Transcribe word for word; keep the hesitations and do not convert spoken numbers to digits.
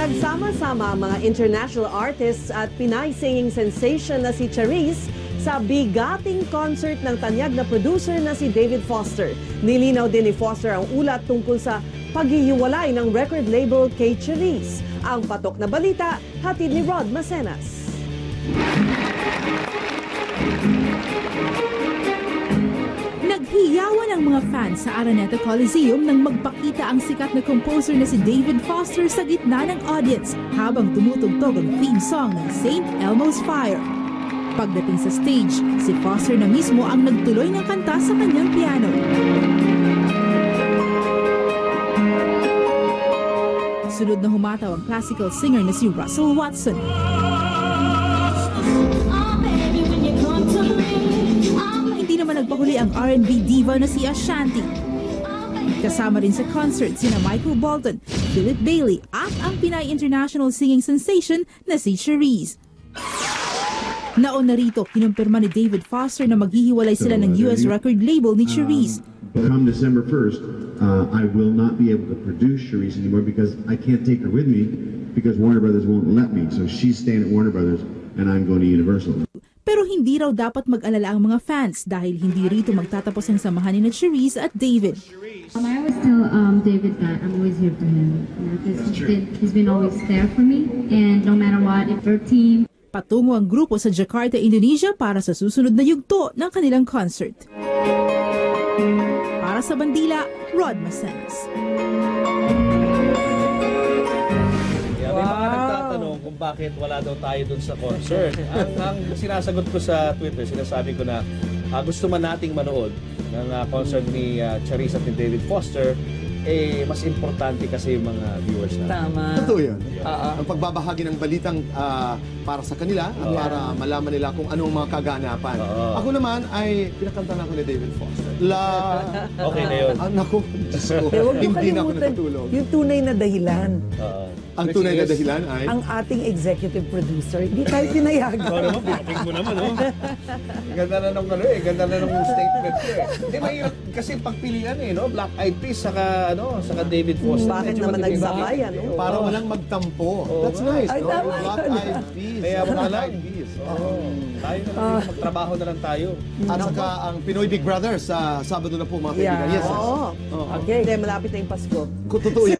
Nagsama-sama ang mga international artists at Pinay singing sensation na si Charisse sa bigating concert ng tanyag na producer na si David Foster. Nilinaw din ni Foster ang ulat tungkol sa paghihiwalay ng record label kay Charisse. Ang patok na balita, hatid ni Rod Macenas. Naghiyawan ang mga fans sa Araneta Coliseum nang magpakita ang sikat na composer na si David Foster sa gitna ng audience habang tumutugtog ang theme song ng Saint Elmo's Fire. Pagdating sa stage, si Foster na mismo ang nagtuloy ng kanta sa kanyang piano. Sunod na humataw ang classical singer na si Russell Watson. Hindi naman nagpahuli ang R and B diva na si Ashanti. Kasama rin sa concert sina Michael Bolton, Philip Bailey at ang Pinay international singing sensation na si Charisse. Naon na rito, kinumpirma ni David Foster na maghihiwalay sila ng U S record label ni Charisse. Come December first, uh, I will not be able to produce Charisse anymore because I can't take her with me because Warner Brothers won't let me. So she's staying at Warner Brothers and I'm going to Universal. Pero hindi raw dapat mag-alala ang mga fans dahil hindi rito magtatapos ang samahan ni Charisse at David. Um, I always tell um, David that I'm always here for him. You know, he's, been, he's been always there for me, and no matter what, if our team... Patungo ang grupo sa Jakarta, Indonesia para sa susunod na yugto ng kanilang concert. Para sa Bandila, Rod Macenas. Kung bakit wala daw tayo dun sa concert. ang, ang sinasagot ko sa Twitter, sinasabi ko na uh, gusto man nating manood ng uh, concert ni uh, Charisse at ni David Foster, eh mas importante kasi yung mga viewers natin. Tama. Totoo yan. Uh-huh. Ang pagbabahagi ng balitang uh, para sa kanila, at Uh-huh. para malaman nila kung anong mga kaganapan. Uh-huh. Ako naman ay pinakanta na ako ni David Foster. La... Okay na yun. Ah, naku, Diyos ko. Eh, huwag mo Hindi na ako kalimutan natutulog. yung tunay na dahilan. Uh, Ang tunay na dahilan ay... Ang ating executive producer, hindi tayo pinayagan. Ikaw naman, pinating mo naman, oh. Ganda na nung ano eh, ganda na nung statement ko eh. Hindi, mahirap kasi pagpilian eh, no? Black Eyed Peas, saka, ano, saka David Foster. Bakit Medyo naman matitindi. nagsabayan, no? Para walang magtampo. Oo, That's nga. nice, Ay, no? tama Black yun. Eyed Peas. Kaya Black wala. Eyed Peas. Oo. Tayo na lang, magtrabaho na lang tayo. At saka ang Pinoy Big Brother sa Sabado na po, mga kaibigan. Yeah. Yes, yes. Oo. Oo. Okay. Hindi, malapit na yung Pasko. Kung totoo yan.